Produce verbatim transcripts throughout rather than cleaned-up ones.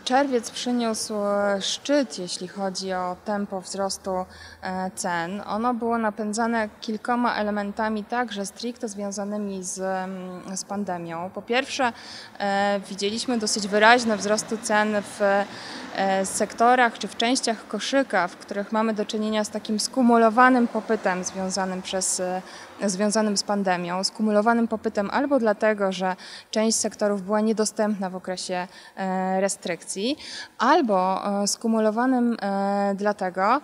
Czerwiec przyniósł szczyt, jeśli chodzi o tempo wzrostu cen. Ono było napędzane kilkoma elementami także stricte związanymi z, z pandemią. Po pierwsze, widzieliśmy dosyć wyraźne wzrosty cen w sektorach czy w częściach koszyka, w których mamy do czynienia z takim skumulowanym popytem związanym, przez, związanym z pandemią. Skumulowanym popytem albo dlatego, że część sektorów była niedostępna w okresie restrykcji, albo skumulowanym dlatego,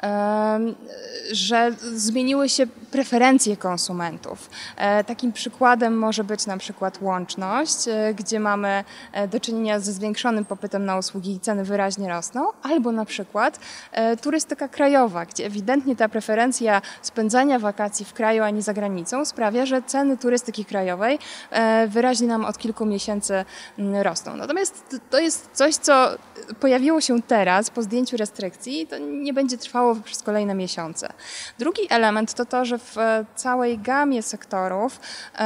że zmieniły się preferencje konsumentów. Takim przykładem może być na przykład łączność, gdzie mamy do czynienia ze zwiększonym popytem na usługi i ceny wyraźnie rosną, albo na przykład turystyka krajowa, gdzie ewidentnie ta preferencja spędzania wakacji w kraju, a nie za granicą sprawia, że ceny turystyki krajowej wyraźnie nam od kilku miesięcy rosną. Natomiast to jest coś, co pojawiło się teraz po zdjęciu restrykcji i to nie będzie trwało przez kolejne miesiące. Drugi element to to, że w całej gamie sektorów,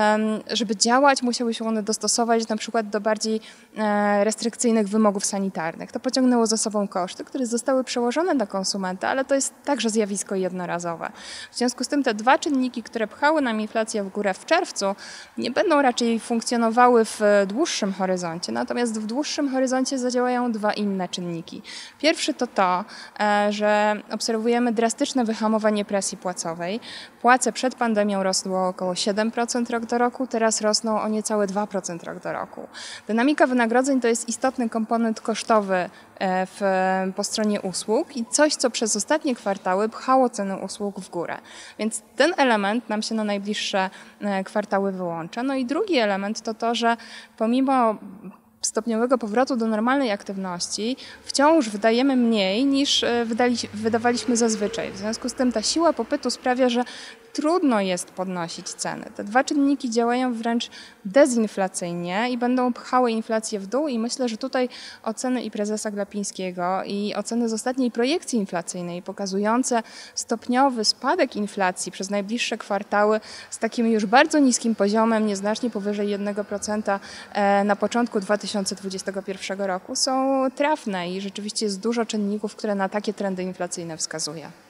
żeby działać, musiały się one dostosować na przykład do bardziej restrykcyjnych wymogów sanitarnych. To pociągnęło za sobą koszty, które zostały przełożone na konsumenta, ale to jest także zjawisko jednorazowe. W związku z tym te dwa czynniki, które pchały nam inflację w górę w czerwcu, nie będą raczej funkcjonowały w dłuższym horyzoncie, natomiast w dłuższym horyzoncie zadziałają dwa inne czynniki. Pierwszy to to, że obserwujemy drastyczne wyhamowanie presji płacowej. Płace przed pandemią rosły o około siedem procent rok do roku, teraz rosną o niecałe dwa procent rok do roku. Dynamika wynagrodzeń to jest istotny komponent kosztowy w, po stronie usług i coś, co przez ostatnie kwartały pchało ceny usług w górę. Więc ten element nam się na najbliższe kwartały wyłącza. No i drugi element to to, że pomimo stopniowego powrotu do normalnej aktywności wciąż wydajemy mniej niż wydali, wydawaliśmy zazwyczaj. W związku z tym ta siła popytu sprawia, że trudno jest podnosić ceny. Te dwa czynniki działają wręcz dezinflacyjnie i będą pchały inflację w dół i myślę, że tutaj oceny i prezesa Glapińskiego i oceny z ostatniej projekcji inflacyjnej pokazujące stopniowy spadek inflacji przez najbliższe kwartały z takim już bardzo niskim poziomem, nieznacznie powyżej jednego procenta na początku dwa tysiące dwudziestego pierwszego roku są trafne i rzeczywiście jest dużo czynników, które na takie trendy inflacyjne wskazuje.